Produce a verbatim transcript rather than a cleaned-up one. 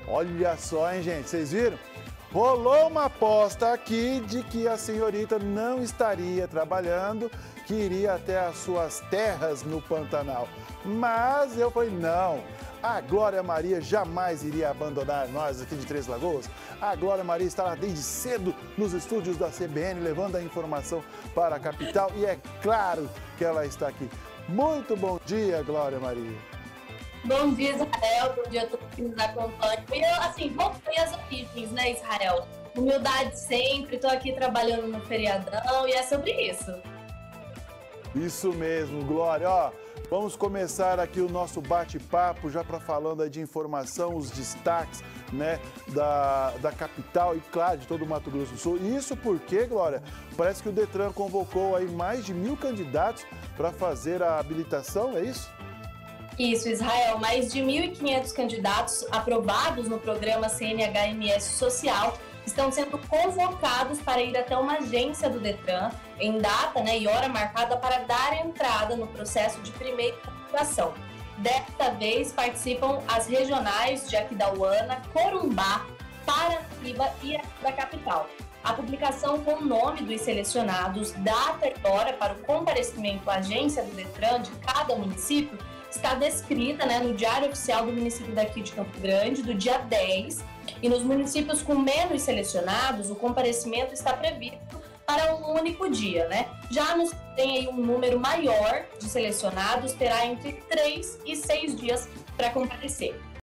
Olha só, hein, gente, vocês viram? Rolou uma aposta aqui de que a senhorita não estaria trabalhando, que iria até as suas terras no Pantanal. Mas eu falei, não, a Glória Maria jamais iria abandonar nós aqui de Três Lagoas. A Glória Maria está lá desde cedo nos estúdios da C B N, levando a informação para a capital. E é claro que ela está aqui. Muito bom dia, Glória Maria. Bom dia, Israel. Bom dia a todos que nos acompanham. E eu, assim, voltei às origens, né, Israel? Humildade sempre, estou aqui trabalhando no feriadão e é sobre isso. Isso mesmo, Glória. Ó, vamos começar aqui o nosso bate-papo, já para falando aí de informação, os destaques, né, da, da capital e, claro, de todo o Mato Grosso do Sul. Isso porque, Glória, parece que o Detran convocou aí mais de mil candidatos para fazer a habilitação, é isso? Isso, Israel. Mais de mil e quinhentos candidatos aprovados no programa C N H M S Social estão sendo convocados para ir até uma agência do Detran em data, né, e hora marcada para dar entrada no processo de primeira habilitação. Desta vez participam as regionais de Aquidauana, Corumbá, Paranaíba e da capital. A publicação com o nome dos selecionados, data e hora para o comparecimento à agência do Detran de cada município está descrita, né, no Diário Oficial do município daqui de Campo Grande, do dia dez, e nos municípios com menos selecionados, o comparecimento está previsto para um único dia, né? Já nos tem aí um número maior de selecionados, terá entre três e seis dias para comparecer.